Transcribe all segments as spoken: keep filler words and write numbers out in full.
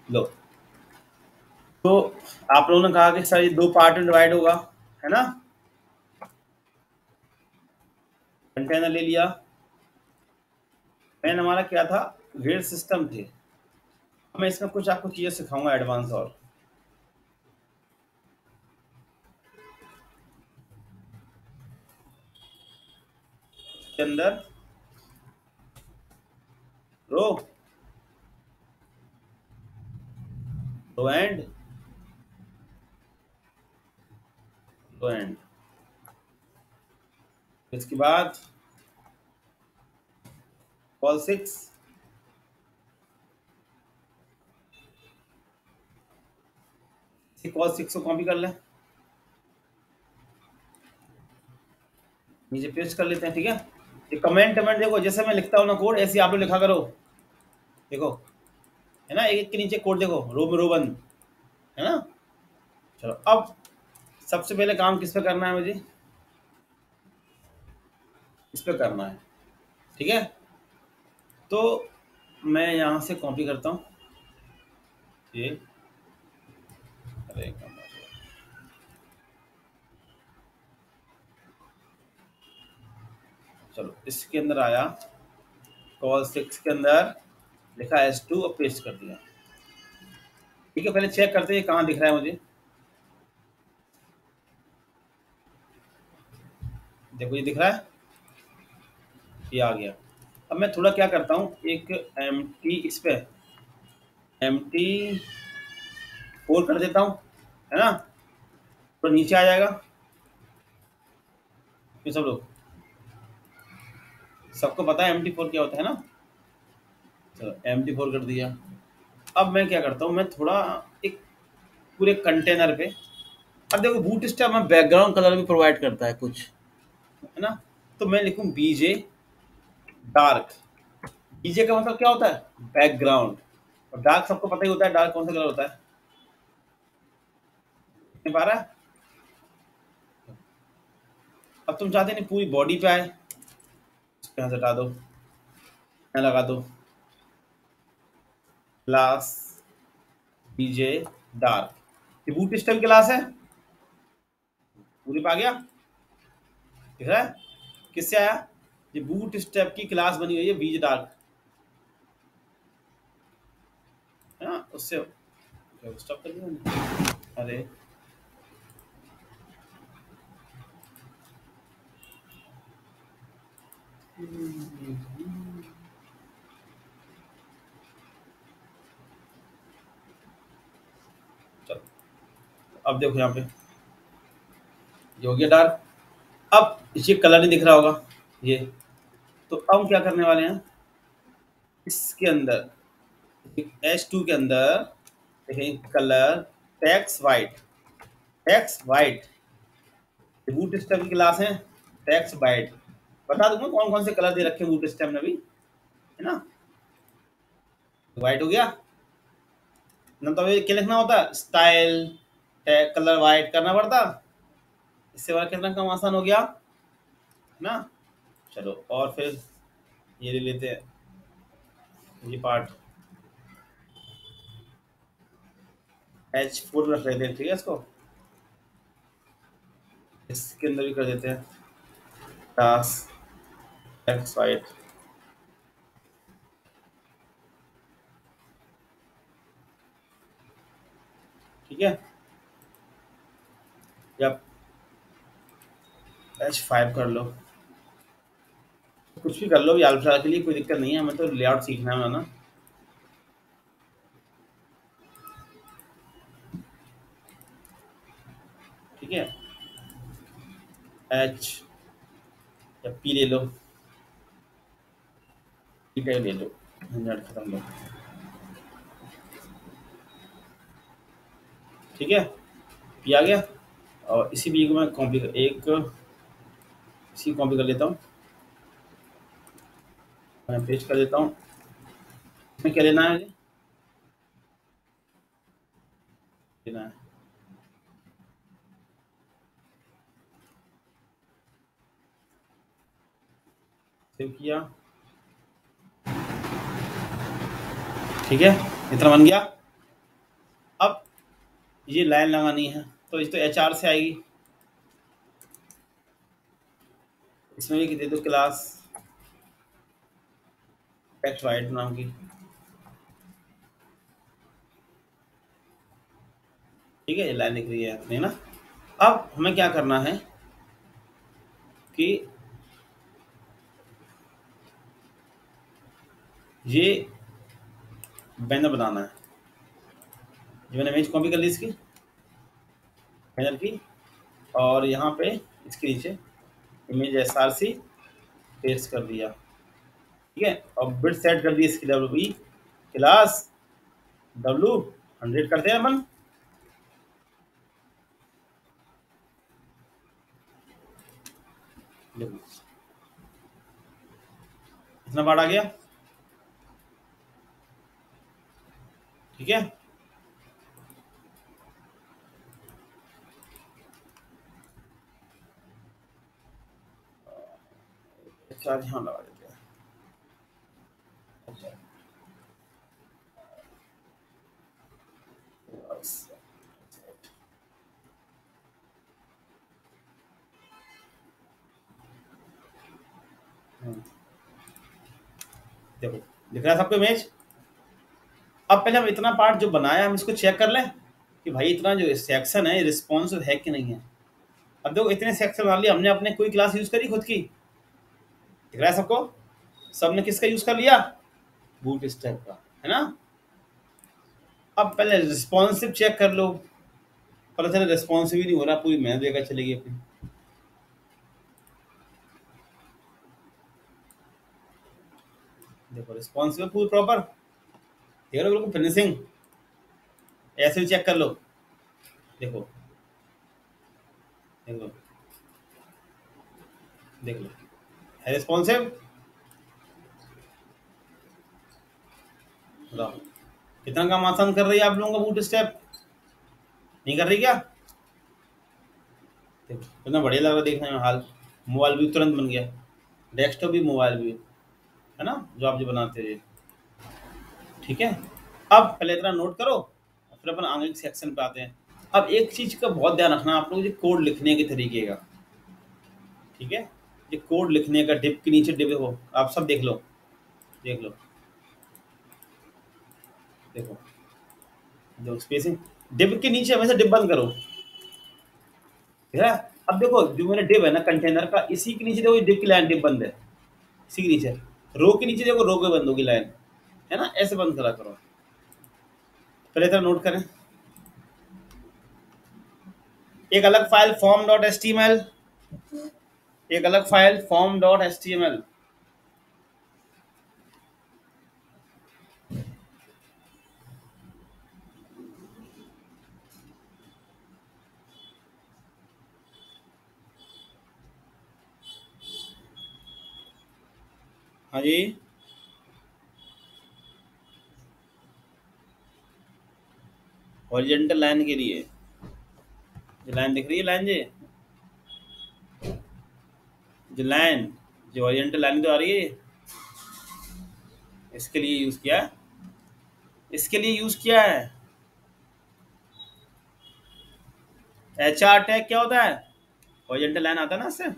लो, तो आप लोगों ने कहा कि सर ये दो पार्ट में डिवाइड होगा, है ना। कंटेनर ले लिया, मैंने हमारा क्या था, ग्रेड सिस्टम थे। मैं इसमें कुछ आपको चीजें सिखाऊंगा एडवांस। और के अंदर रो रो एंड रो एंड इसके बाद कॉल सिक्स, कॉल सिक्स को कॉपी कर लें, नीचे पेस्ट कर लेते हैं। ठीक है, ये कमेंट कमेंट देखो, जैसे मैं लिखता हूँ ना कोड, ऐसे आप लोग लिखा करो। देखो, है ना, एक एक के नीचे कोड देखो, रो में रो बंद, है ना। चलो, अब सबसे पहले काम किस पे करना है मुझे, इस पे करना है। ठीक है, तो मैं यहाँ से कॉपी करता हूँ ये। अरे चलो, इसके अंदर आया, कॉल सिक्स के अंदर लिखा एस टू और पेस्ट कर दिया। ठीक है, पहले चेक करते हैं कहाँ दिख रहा है मुझे। देखो, ये दिख रहा है, ये आ गया। अब मैं थोड़ा क्या करता हूँ, एक एम टी इस पे एम टी फोर कर देता हूँ, है ना, तो नीचे आ जाएगा। ये सब लोग, सबको पता है एम टी फोर क्या होता है ना। चलो, एम टी फोर कर दिया। अब मैं क्या करता हूँ, मैं थोड़ा एक पूरे कंटेनर पे, अब देखो बूट स्ट्रैप में बैकग्राउंड कलर भी प्रोवाइड करता है कुछ, है ना। तो मैं लिखूँ बीजे डार्क। बीजे का मतलब क्या होता है, बैकग्राउंड। और डार्क सबको पता ही होता है, डार्क कौन सा कलर होता है, नहीं पा रहा है। अब तुम चाहते नहीं पूरी बॉडी पे आए, यहाँ से हटा दो, यहाँ लगा दो क्लास बीजे डार्क। ये बूट स्ट्रैप क्लास है, पूरी पे आ गया, दिख रहा है। किससे आया, ये बूट स्ट्रैप की क्लास बनी हुई है बीजे डार्क, है ना। उससे स्टॉप कर दिया मैंने। अरे चलो, अब देखो यहाँ पे ये हो गया डार्क। अब ये कलर नहीं दिख रहा होगा ये, तो अब हम क्या करने वाले हैं, इसके अंदर एच टू के अंदर देखें colour text white, text white Bootstrap की क्लास है, टेक्स वाइट। बता दूंगा कौन कौन से कलर दे रखे हैं बूट स्टैप में भी, है ना। वाइट हो गया ना, तो ये क्या लिखना होता, स्टाइल कलर वाइट करना पड़ता, इससे वाला कितना काम आसान हो गया, है ना। चलो, और फिर ये ले लेते हैं, ये पार्ट एच फोर रख लेते हैं। ठीक है, इसको इसके अंदर भी कर देते हैं टास्क एक्स वाइट। ठीक है, या एच फाइव कर लो, कुछ भी कर लो, ये अल्ट्रा के लिए कोई दिक्कत नहीं है, हमें तो लेआउट सीखना है ना। ठीक है, एच या पी ले लो, पी का ही ले लो, झंझट खत्म लो। ठीक है, पी आ गया, और इसी बी को मैं कॉपी कर, एक इसी कॉपी कर लेता हूँ, मैं पेस्ट कर देता हूँ। इसमें क्या लेना है मुझे, लेना है सेव किया। ठीक है, इतना बन गया। अब ये लाइन लगानी है, तो इस तो एच आर से आएगी, इसमें भी दे दो क्लास टेक्स्ट वाइट नाम की। ठीक है, ये लाइन लिख रही है अपनी ना। अब हमें क्या करना है कि ये बैनर बनाना है। जो मैंने इमेज कॉपी कर ली इसकी बैनर की, और यहाँ पे इसके नीचे image S R C paste कर दिया। ठीक है, और बिट सेट कर दी इसकी W B class W hundred करते हैं अपन। देखो इतना बार आ गया। ठीक है, अच्छा ध्यान लगा देते हैं। अच्छा, बस। हम्म, देखो दिख रहा है सबको इमेज। अब पहले हम इतना पार्ट जो बनाया हम इसको चेक कर लें कि भाई इतना जो सेक्शन है रिस्पॉन्सिव है कि नहीं है। अब देखो इतने सेक्शन बना लिए हमने, अपने कोई क्लास यूज करी खुद की? दिख रहा है सबको? सबने किसका यूज कर लिया? बूट स्ट्रैप का, है ना। अब पहले रिस्पॉन्सिव चेक कर लो, पता चला रिस्पॉन्सिव ही नहीं हो रहा, पूरी मेहनत देकर चलेगी अपनी। देखो रिस्पॉन्सिव पूरी प्रॉपर, देख लो बिल्कुल फिनिशिंग। ऐसे भी चेक कर लो, देखो देख लो देख लो, है रिस्पॉन्सिव। बताओ कितना काम आसान कर रही है आप लोगों का बूट स्टेप, नहीं कर रही क्या? देखो कितना बढ़िया लग रहा है देखने में। हाल मोबाइल भी तुरंत बन गया, डेस्कटॉप भी मोबाइल भी, है ना, जो आप जो बनाते हैं। ठीक है, अब पहले इतना नोट करो और फिर अपन आगे के सेक्शन पे आते हैं। अब एक चीज का बहुत ध्यान रखना आप लोग, ये कोड लिखने के तरीके का। ठीक है, ये कोड लिखने का, डिप के नीचे डिप हो, आप सब देख लो, देख लो, देखो जो स्पेसिंग, डिप के नीचे हमेशा डिप बंद करो। ठीक है, अब देखो जो मेरा डिप है ना कंटेनर का, इसी के नीचे देखो डिप की लाइन, डिप बंद है इसी के नीचे। रो के नीचे देखो रो के बंद होगी लाइन, है ना, ऐसे बंद करा करो। पहले तरह नोट करें, एक अलग file form dot S T M L, एक अलग file form dot S T M L. हाँ जी, हॉरिजॉन्टल लाइन के लिए, जो लाइन दिख रही है, लाइन जी, जो लाइन, जो हॉरिजॉन्टल लाइन तो आ रही है, इसके लिए यूज किया है, इसके लिए यूज किया है। एच आर टैग क्या होता है? हॉरिजॉन्टल लाइन आता है ना इससे।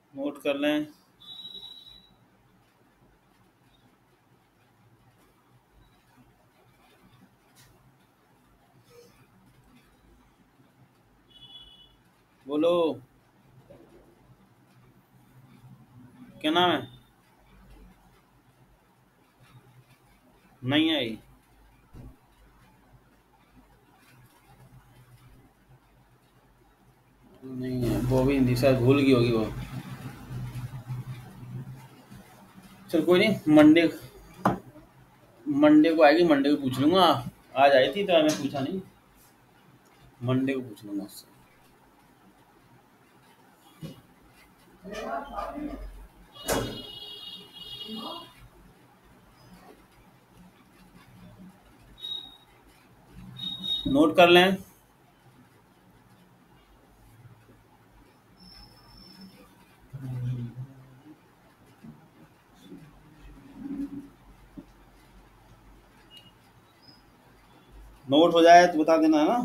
नोट कर लें। बोलो। क्या नाम है? नहीं आई। नहीं है वो भी, हिंदी शायद भूल गई होगी वो। चल कोई नहीं, मंडे मंडे को आएगी, मंडे को पूछ लूंगा। आज आई थी तो मैंने पूछा नहीं। मंडे को पूछ लूंगा उससे। नोट कर लें। नोट हो जाए तो बता देना, है ना?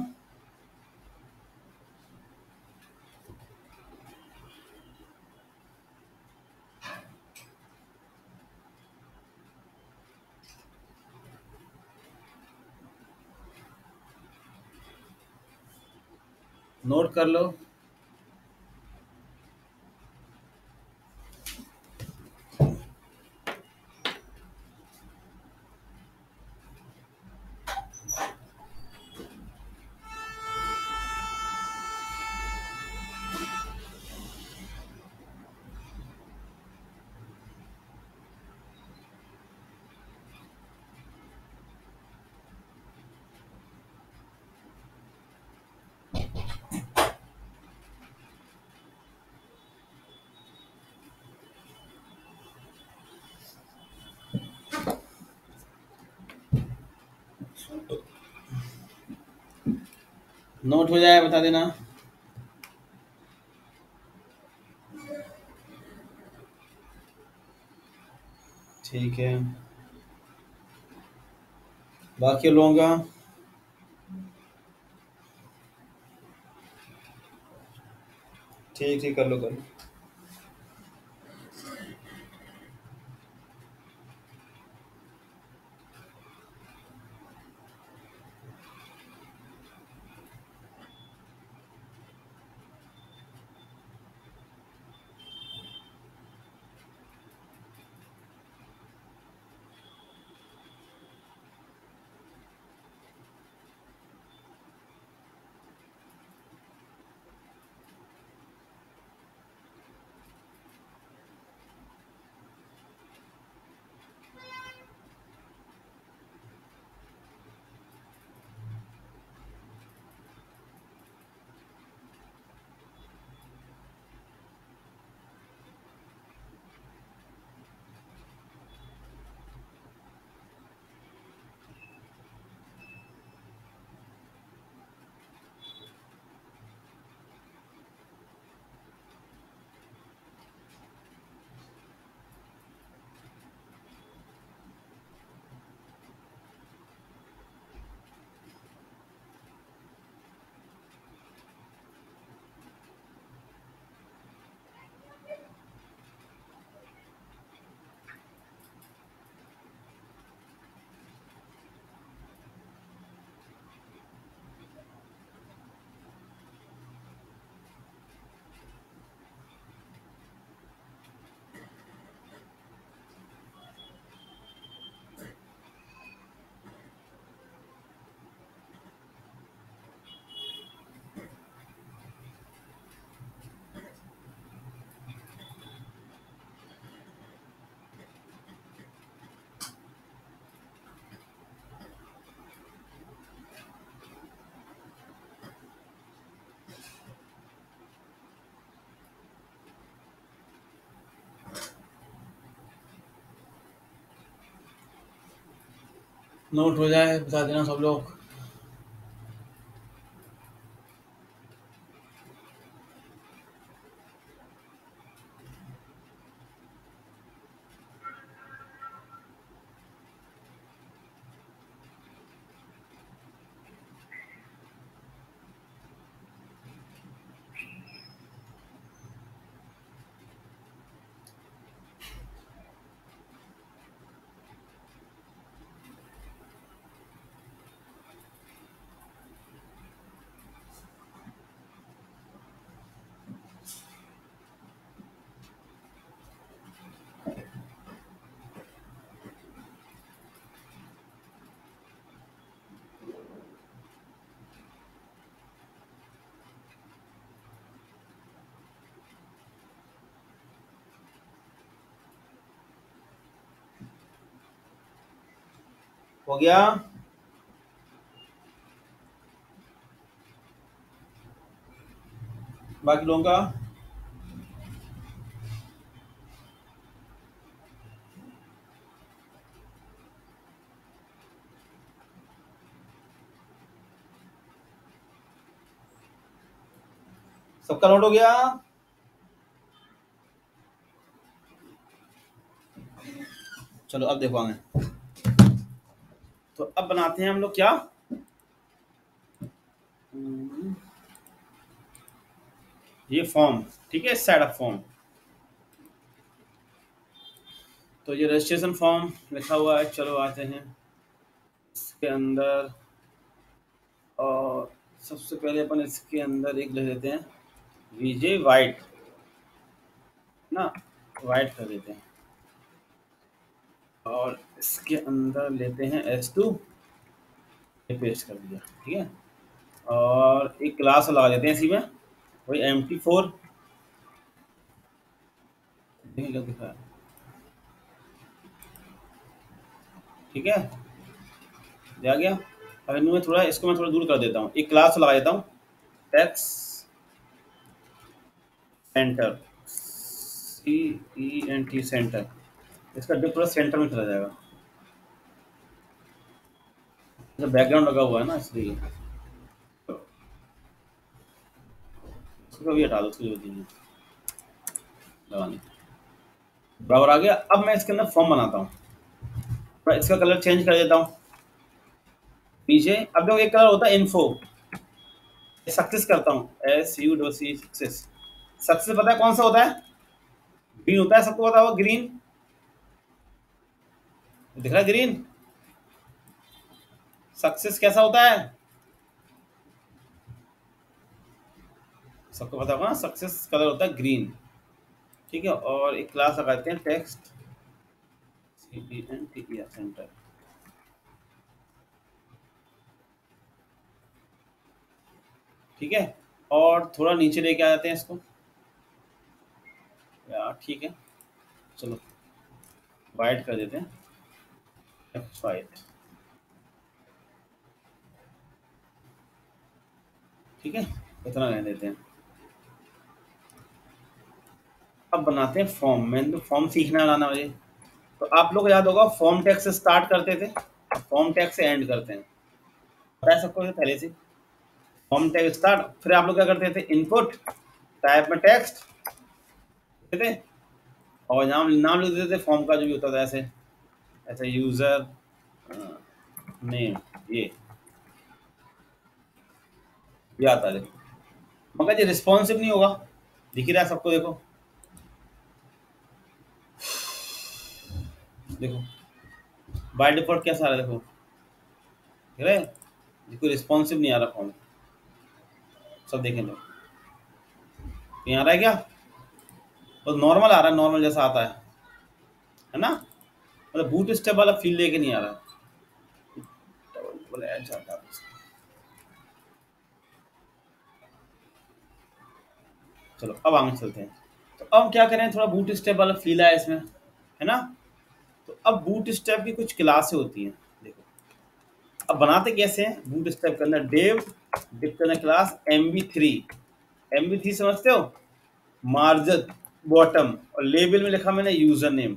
नोट कर लो। नोट हो जाए बता देना। ठीक है। बाकी लोगों का। ठीक ठीक, कर लो कर लो। नोट हो जाए बता देना सब लोग। हो गया। बाकी लोगों का सबका नोट हो गया। चलो अब देखो आगे। तो अब बनाते हैं हम लोग क्या, हम्म, ये फॉर्म, ठीक है, सेट ऑफ फॉर्म। तो ये रजिस्ट्रेशन फॉर्म लिखा हुआ है, चलो आते हैं इसके अंदर। और सबसे पहले अपन इसके अंदर एक ले लेते हैं वीजे वाइट ना, वाइट कर देते हैं। और इसके अंदर लेते हैं एस टू, ये पेस्ट कर दिया, ठीक है। और एक क्लास लगा देते हैं इसी में, वही एम टी फोर, दिखा है, ठीक है, आ गया। अब इनमें थोड़ा, इसको मैं थोड़ा दूर कर देता हूँ, एक क्लास लगा देता हूँ text centre, C E N T centre, इसका डिप पूरा सेंटर में चला जाएगा। तो बैकग्राउंड लगा हुआ है ना इसलिए, तो इसको भी हटा दो, उसकी जरूरत नहीं है लगाने। बराबर आ गया। अब मैं इसके अंदर फॉर्म बनाता हूँ, मैं इसका कलर चेंज कर देता हूँ पीछे। अब देखो एक कलर होता है इन्फो, सक्सेस करता हूँ, एस यू डो सी सक्सेस। सक्सेस पता है कौन सा होता है, ग्रीन होता है, सबको पता होगा ग्रीन, दिख रहा है ग्रीन। सक्सेस कैसा होता है, सबको पता होगा ना, सक्सेस कलर होता है ग्रीन, ठीक है। और एक क्लास लगाते हैं text C T N T E centre, ठीक है। और थोड़ा नीचे लेके आ जाते हैं इसको यार, ठीक है, चलो वाइट कर देते हैं, वाइट, ठीक है, इतना रहने देते हैं। अब बनाते हैं फॉर्म, मैंने तो फॉर्म सीखना लाना मुझे। तो आप लोग को याद होगा फॉर्म टैग से स्टार्ट करते थे, फॉर्म टैग से एंड करते हैं, पता है सबको पहले से। फॉर्म टैग स्टार्ट, फिर आप लोग क्या करते थे, इनपुट टाइप में टेक्स्ट थे, और नाम नाम लिख देते थे फॉर्म का जो भी होता था, ऐसे ऐसे यूजर नेम, ये ये आता है देखो, मगर ये रिस्पॉन्सिव नहीं होगा, दिख ही रहा है सबको, देखो देखो बाय डिफॉल्ट कैसा आ रहा है, देखो देख रहे हैं, देखो रिस्पॉन्सिव नहीं आ रहा फॉर्म, सब देखें लो, ये आ रहा है क्या, तो नॉर्मल आ रहा है, नॉर्मल जैसा आता है है ना, मतलब बूट स्टेप वाला फील लेके नहीं आ रहा। डबल एच आता है। चलो अब आगे चलते हैं। तो अब क्या करें, थोड़ा बूट स्टेप वाला फील आया इसमें, है ना। तो अब बूट स्टेप की कुछ क्लासें होती हैं, देखो अब बनाते कैसे हैं बूट स्टेप के अंदर, डेव डिव के अंदर class M B three, M B three समझते हो, मार्जिन बॉटम, और लेबल में लिखा मैंने यूजर नेम,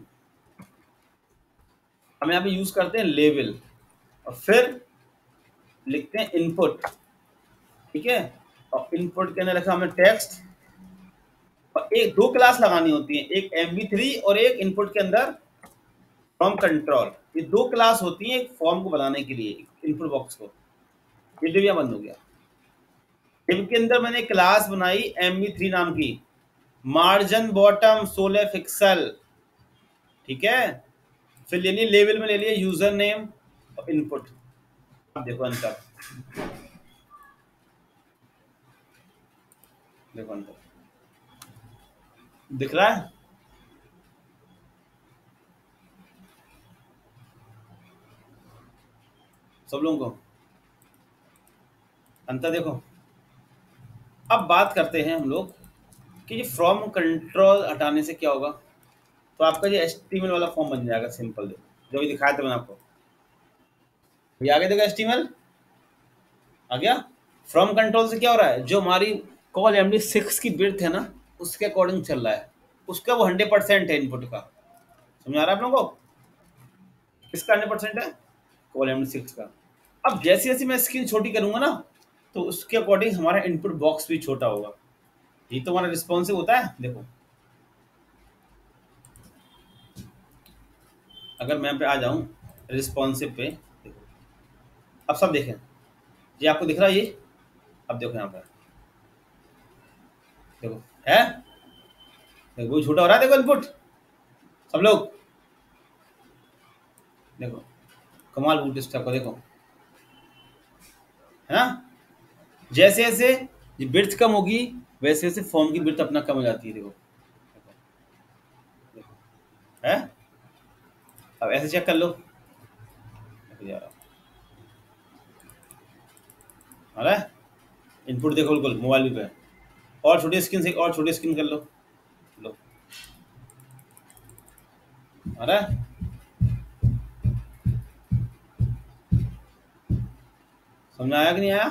हम यहाँ पे यूज करते हैं लेबल, और फिर लिखते हैं इनपुट, ठीक है। और इनपुट के अंदर लिखा हमने टेक्स्ट, और एक दो क्लास लगानी होती है, एक एम बी थ्री और एक इनपुट के अंदर फ्रॉम कंट्रोल, ये दो क्लास होती हैं एक फॉर्म को बनाने के लिए, इनपुट बॉक्स को। ये डिव बंद हो गया, डिव के अंदर मैंने क्लास बनाई एम बी थ्री नाम की, मार्जिन बॉटम सोलह पिक्सल, ठीक है। फिर ले लिए लेवल में, ले लिए यूजर नेम और इनपुट। अब देखो अंतर, देखो अंतर दिख रहा है, सब लोगों को अंतर देखो। अब बात करते हैं हम लोग कि ये फ्रॉम कंट्रोल हटाने से क्या होगा, तो आपका ये एच टी एम एल वाला फॉर्म बन जाएगा सिंपल, जो भी दिखाया था मैंने आपको, ये आगे देखो एचटीएमएल आ गया। फ्रॉम कंट्रोल से क्या हो रहा है, जो हमारी कॉल एमडी सिक्स की बिर्थ है ना, उसके अकॉर्डिंग चल रहा है, उसका वो हंड्रेड परसेंट है इनपुट का। समझ आ रहा है आप लोगों को? किसका हंड्रेड परसेंट है? कॉल एमडी सिक्स का। अब जैसे जैसे मैं स्क्रीन छोटी करूंगा ना, तो उसके अकॉर्डिंग हमारा इनपुट बॉक्स भी छोटा होगा। ये तो हमारा रिस्पॉन्सिव होता है। देखो अगर मैं पे आ जाऊं रिस्पॉन्सिव पे, देखो अब सब देखें, ये आपको दिख रहा है ये? अब देखो यहाँ पर, देखो है, देखो वो छोटा हो रहा है, देखो इनपुट सब लोग, देखो कमाल बूट स्टॉक को देखो, है ना? जैसे जैसे ये बिर्थ कम होगी, वैसे वैसे फॉर्म की बिर्थ अपना कम हो जाती है। देखो है। अब ऐसे चेक कर लो, देखो यार आ रहा है इनपुट, देखो बिल्कुल मोबाइल भी पे। और छोटी स्क्रीन से और छोटी स्क्रीन कर लो, लो आ रहा है। समझ में आया कि नहीं आया?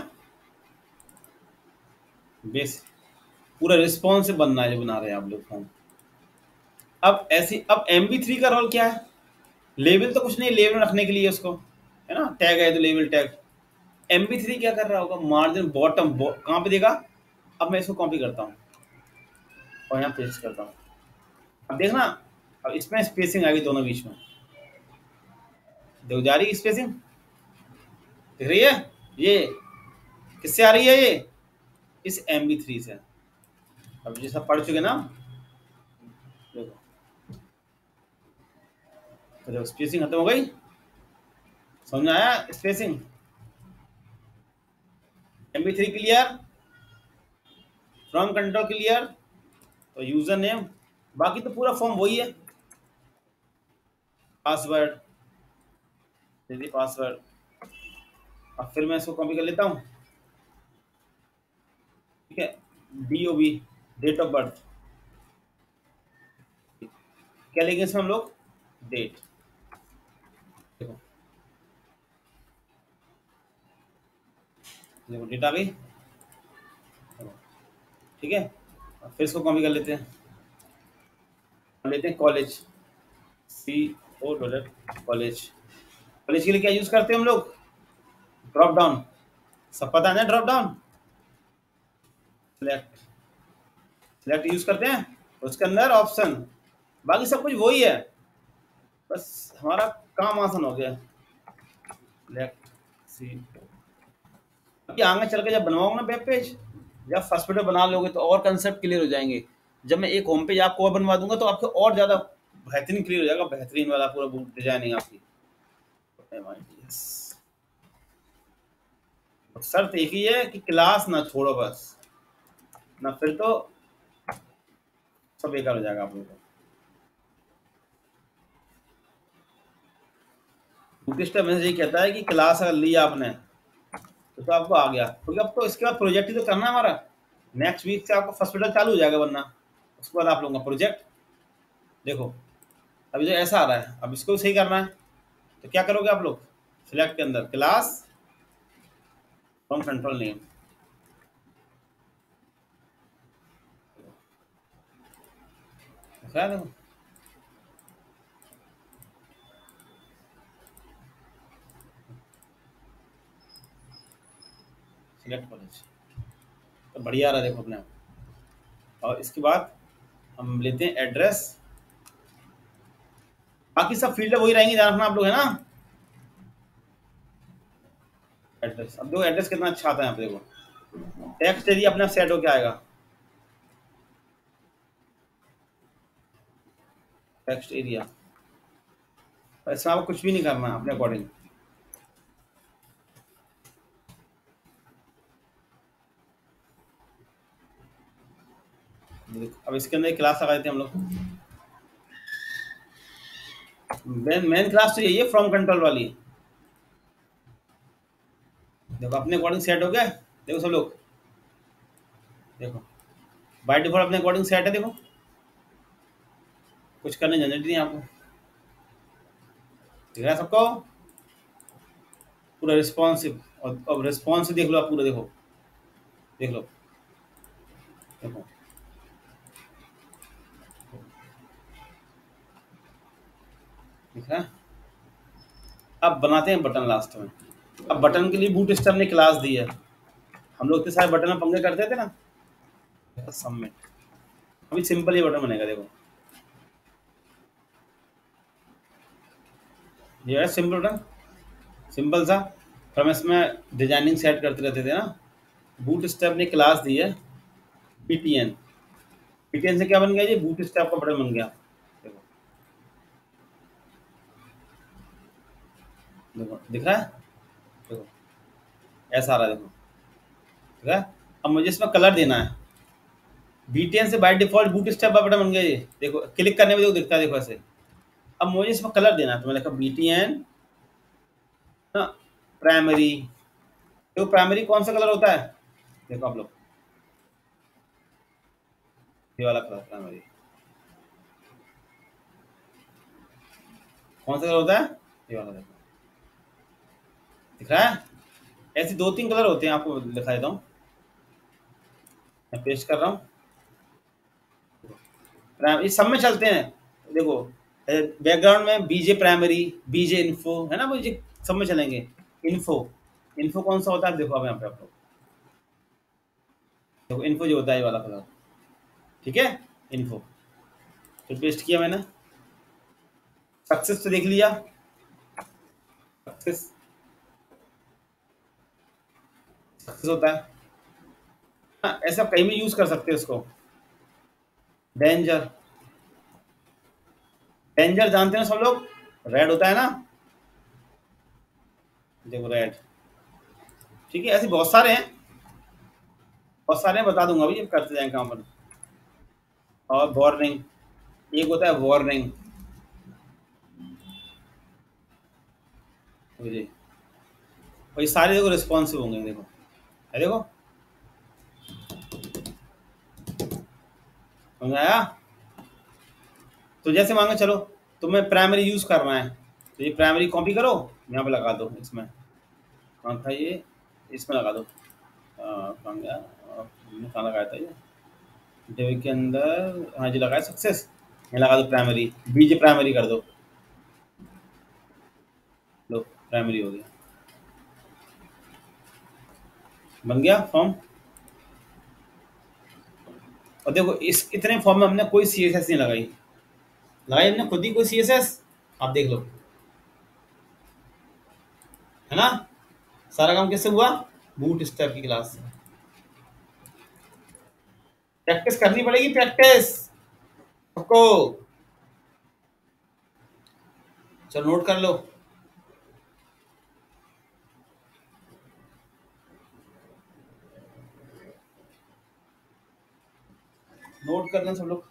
बेस पूरा रिस्पॉन्स बनना है जो बना रहे हैं आप लोग फॉर्म। अब ऐसी अब एम बी थ्री का रोल क्या है? लेवल तो कुछ नहीं, लेवल रखने के लिए उसको, है ना, टैग है तो लेवल टैग। एम बी थ्री क्या कर रहा होगा, मार्जिन बॉटम बो, कहाँ पे देगा? अब मैं इसको कॉपी करता हूँ और यहाँ पेस्ट करता हूँ। अब देखना, अब इसमें स्पेसिंग आ गई दोनों बीच में, देखो जा रही स्पेसिंग, दिख रही है? ये किससे आ रही है? ये इस एम बी थ्री से। अब ये सब पढ़ चुके ना, देखो तो जब स्पेसिंग खत्म हो गई, समझ में आया spacing? M B three clear, form control clear, तो यूजर नेम, बाकी तो पूरा फॉर्म वही है, पासवर्ड, दीदी पासवर्ड। अब फिर मैं इसको कॉपी कर लेता हूँ, ठीक है, D O B, date of birth, क्या लेंगे इसमें हम लोग? डेट। देखो देखो डेट आ गई, ठीक है। अब फिर इसको कॉपी कर लेते हैं, हम लेते हैं college, C O dollar college. College के लिए क्या यूज करते हैं हम लोग? ड्रॉप डाउन, सब पता है ना, drop down, select, select use करते हैं, उसके अंदर ऑप्शन, बाकी सब कुछ वही है, बस हमारा काम आसान हो गया। सिलेक्ट सी, अभी आगे चल के जब बनवाऊंगा ना वेब पेज, जब फर्स्ट वीडियो बना लोगे तो और कंसेप्ट क्लियर हो जाएंगे। जब मैं एक होम पेज आपको और बनवा दूंगा तो आपको और ज्यादा बेहतरीन क्लियर हो जाएगा, बेहतरीन वाला पूरा डिजाइनिंग आपकी। Yes. शर्त एक ही है कि क्लास ना छोड़ो बस, ना फिर तो सब बेकार हो जाएगा आप लोगों को। बुकिस्ट मैसेज ये कहता है कि क्लास अगर ली आपने तो, तो आपको आ गया, क्योंकि अब तो इसके बाद प्रोजेक्ट ही तो करना है हमारा। नेक्स्ट वीक से आपका फर्स्ट वीडियो चालू हो जाएगा, वरना उसके बाद आप लोगों का प्रोजेक्ट। देखो अभी जो ऐसा आ रहा है, अब इसको सही करना है, तो क्या करोगे आप लोग? सिलेक्ट के अंदर क्लास फ्रॉम कंट्रोल नेम, देखो सिलेक्ट कॉलेज, तो बढ़िया आ रहा है देखो अपने आप। और इसके बाद हम लेते हैं एड्रेस, बाकी सब फील्ड वही रहेंगे, ध्यान रखना आप लोग, है ना? एड्रेस, अब देखो एड्रेस कितना अच्छा आता है यहाँ पे, देखो टेक्स्ट एरिया अपने आप सेट होके आएगा, टेक्स्ट एरिया, इसमें आपको कुछ भी नहीं करना है अपने अकॉर्डिंग। अब इसके अंदर एक क्लास लगा देते हैं हम लोग, मेन मेन क्लास तो यही है, फ्रॉम कंट्रोल वाली। देखो अपने अकॉर्डिंग सेट हो गया, देखो सब लोग, देखो बाय डिफॉल्ट अपने अकॉर्डिंग सेट है, देखो कुछ करने झंझट नहीं आपको, दिख रहा है सबको? पूरा रिस्पॉन्सिव। और अब रिस्पॉन्स देख लो आप, पूरा देखो, देख लो, देखो, दिख रहा है। अब बनाते हैं बटन लास्ट में। अब बटन के लिए बूट स्टैम्प ने क्लास दी है। हम लोग इतने सारे बटन में पंगे करते थे ना। सबमिट। अभी सिंपल ही बटन बनेगा, देखो ये है सिंपल बटन, सिंपल सा। फिर हम इसमें डिजाइनिंग सेट करते रहते थे ना। बूट स्टैप ने क्लास दी है बीटीएन। बीटीएन से क्या बन गया, ये बूट स्टैप का बटन बन गया। देखो, देखो दिख रहा है, देखो ऐसा आ रहा है, देखो ठीक है। अब मुझे इसमें कलर देना है। बीटीएन से बाय डिफॉल्ट बूट स्टैप का बटन बन गया ये, देखो क्लिक करने में देखो दिखता है, देखो ऐसे। अब मुझे इसमें कलर देना है, तो मैंने लिखा बीटीएन ना प्राइमरी। देखो प्राइमरी कौन सा कलर होता है, देखो आप लोग, ये वाला कलर प्राइमरी कौन सा कलर होता है, ये वाला, देखो दिख रहा है। ऐसे दो तीन कलर होते हैं, आपको दिखा देता हूँ, मैं पेस्ट कर रहा हूँ। प्राइम- ये सब में चलते हैं, देखो बैकग्राउंड में बीजे प्राइमरी, बीजे इन्फो है ना, मुझे सब में चलेंगे। इन्फो, इन्फो कौन सा होता है देखो, अब यहाँ पे आप लोग देखो, इन्फो जो होता है ये वाला कलर, ठीक है, इन्फो। तो पेस्ट किया मैंने, सक्सेस तो देख लिया, सक्सेस, सक्सेस होता है। हाँ, ऐसा कहीं भी यूज कर सकते हो इसको। डेंजर, डेंजर जानते हैं सब लोग, रेड होता है ना, देखो रेड, ठीक है। ऐसे बहुत सारे हैं, बहुत सारे हैं, बता दूंगा अभी, करते जाएंगे काम पर। और वार्निंग, एक होता है वार्निंग, मुझे, और ये सारे देखो रिस्पॉन्सिव होंगे, देखो है, देखो समझ आया। तो जैसे मांगे, चलो तुम्हें प्राइमरी यूज करना है, तो ये प्राइमरी कॉपी करो, यहाँ पे लगा दो, इसमें कौन था ये, इसमें लगा दो। अ, कहाँ गया, अ, हमने कहाँ लगाया था ये, डिव के अंदर, हाँ जी लगाया सक्सेस, यहाँ लगा दो प्राइमरी, बीजे प्राइमरी कर दो, लो प्राइमरी हो गया, बन गया फॉर्म। और देखो इस इतने फॉर्म में हमने कोई सी एस एस नहीं लगाई, लगाई हमने खुद ही कोई सी एस एस, आप देख लो, है ना। सारा काम किससे हुआ, बूट स्टैप की क्लास से। प्रैक्टिस करनी पड़ेगी, प्रैक्टिस सबको, चलो नोट कर लो। नोट कर लें सब लोग।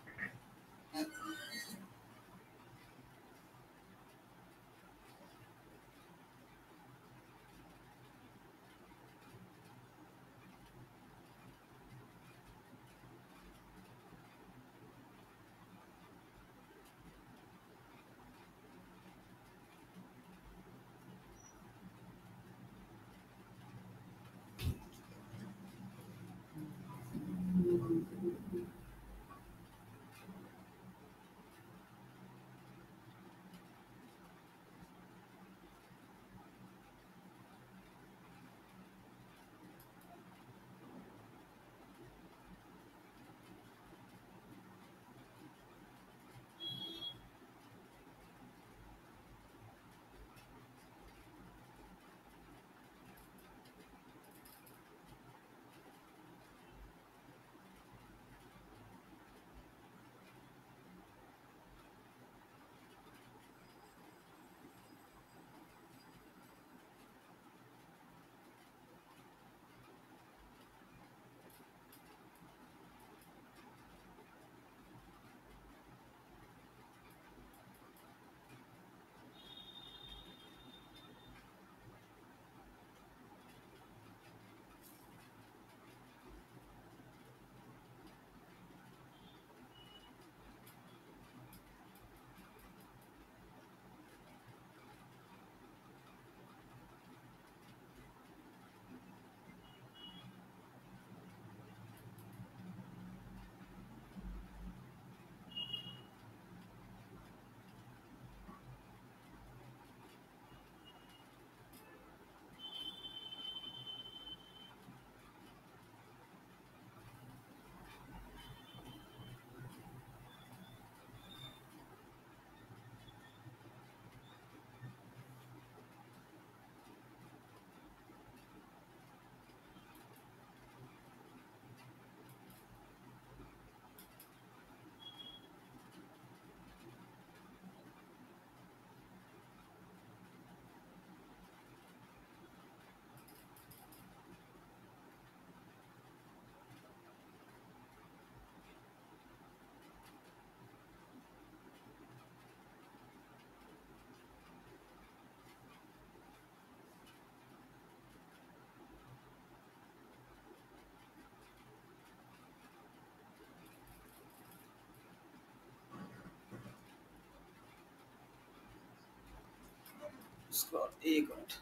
उसके बाद एक मिनट।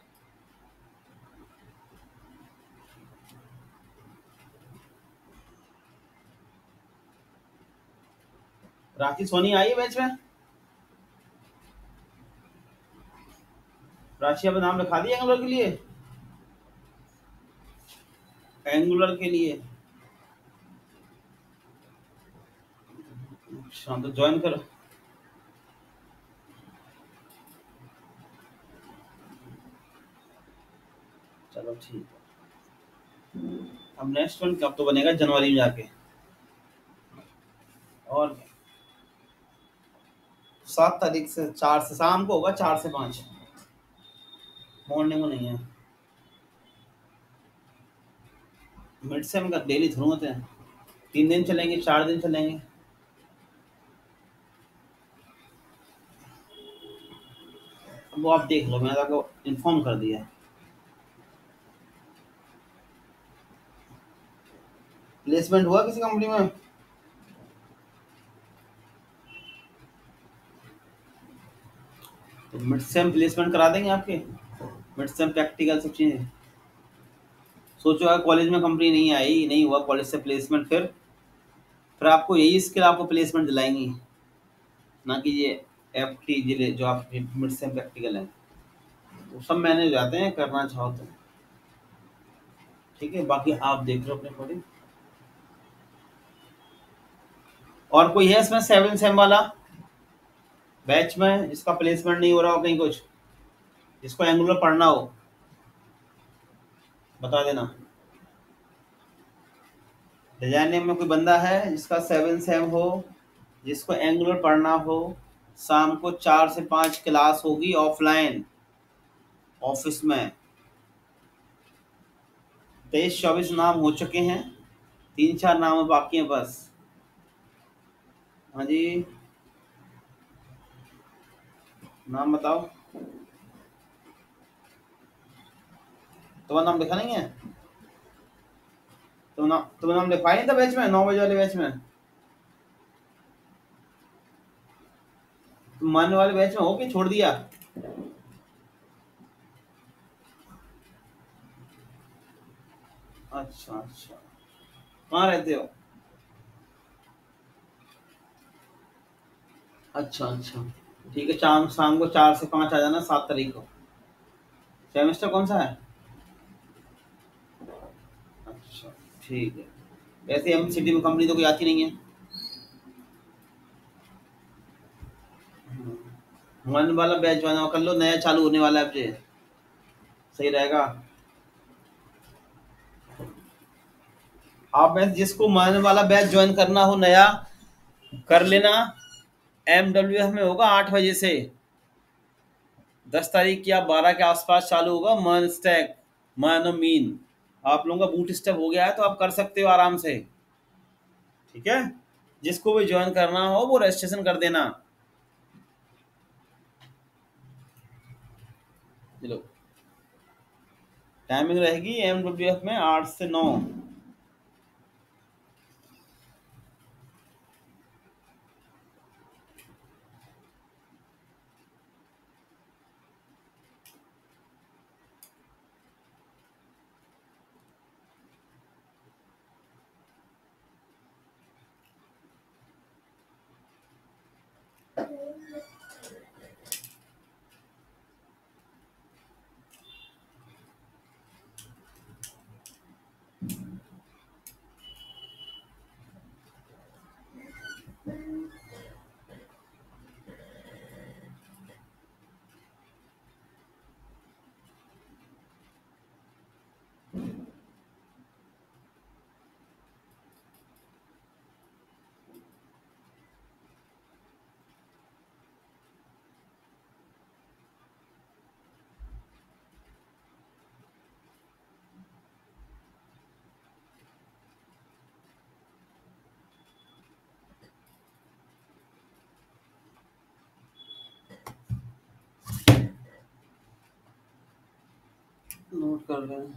राखी सोनी आई है मैच में? राशि आपने नाम लिखा दिया एंगुलर के लिए? एंगुलर के लिए? अच्छा तो ज्वाइन करो। चलो ठीक है। अब नेक्स्ट वन कब तो बनेगा? जनवरी में जाके। और सात तारीख से चार से शाम को होगा, चार से पाँच। मॉर्निंग में नहीं है। मिड सेम का डेली थ्रू होते हैं। तीन दिन चलेंगे, चार दिन चलेंगे। वो आप देख लो, मैंने आपको इन्फॉर्म कर दिया है। प्लेसमेंट हुआ किसी कंपनी में? तो मिड सेम प्लेसमेंट करा देंगे आपके। मिड सेम प्रैक्टिकल सब चीजें। सोचो अगर कॉलेज में कंपनी नहीं आई, नहीं हुआ कॉलेज से प्लेसमेंट, फिर फिर आपको यही स्किल आपको प्लेसमेंट दिलाएंगी, ना कि ये एफ टी जिले जो आप मिड सेम प्रैक्टिकल है। वो सब मैंने हो जाते हैं करना चाहो तो। ठीक है, बाकी आप देख लो अपने अकॉर्डिंग। और कोई है इसमें सेवन सेम वाला बैच में जिसका प्लेसमेंट नहीं हो रहा हो कहीं कुछ, जिसको एंगुलर पढ़ना हो? बता देना। डिजाइनिंग में कोई बंदा है जिसका सेवन सेम हो, जिसको एंगुलर पढ़ना हो? शाम को चार से पाँच क्लास होगी ऑफलाइन, ऑफिस में। तेईस चौबीस नाम हो चुके हैं, तीन चार नाम बाकी हैं बस। हाँ जी, नाम बताओ। तुम्हारा नाम लिखा नहीं है? तुम नाम तुम्हें नाम लिखवाया नहीं था बैच में, नौ बजे वाले बैच में? तुम मानने वाले बैच में हो कि छोड़ दिया? अच्छा अच्छा। कहाँ रहते हो? अच्छा अच्छा। ठीक है, शाम शाम को चार से पाँच आ जाना, सात तारीख को। सेमेस्टर कौन सा है? अच्छा ठीक है। वैसे एम सिटी में कंपनी तो कोई आती नहीं है। मन वाला बैच ज्वाइन कर लो, नया चालू होने वाला है अब ये। सही रहेगा। आप बस जिसको मन वाला बैच ज्वाइन करना हो नया, कर लेना। एम डब्ल्यू एफ में होगा आठ बजे से। दस तारीख या बारह के आसपास चालू होगा मन स्टैक, मन और मीन। आप लोगों का बूट स्टेप हो गया है तो आप कर सकते हो आराम से। ठीक है, जिसको भी ज्वाइन करना हो वो रजिस्ट्रेशन कर देना। चलो, टाइमिंग रहेगी एम डब्ल्यू एफ में आठ से नौ। नोट कर लें।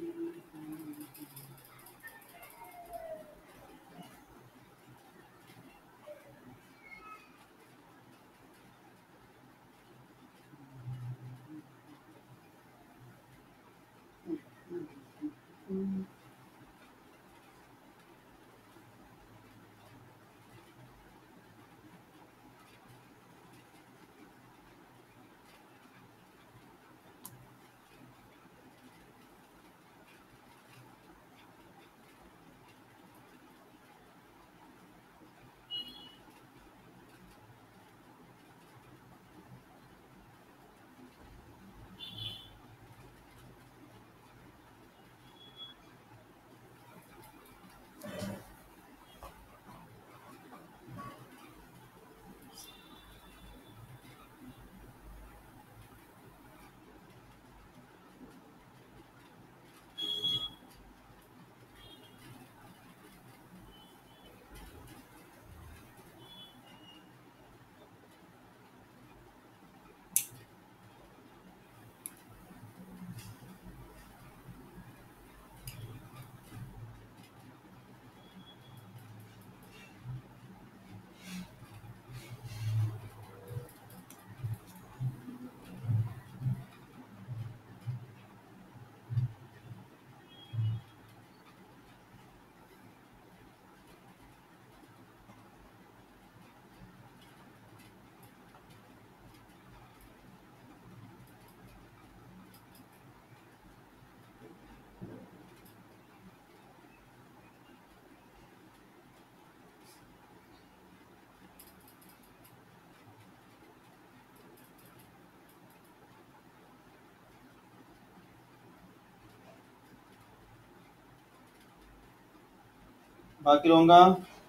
बाकी लोगों का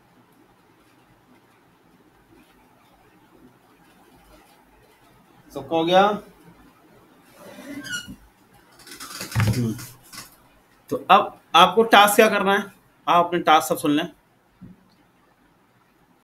सबका हो गया। तो अब आपको टास्क क्या करना है, आप अपने टास्क सब सुन लें।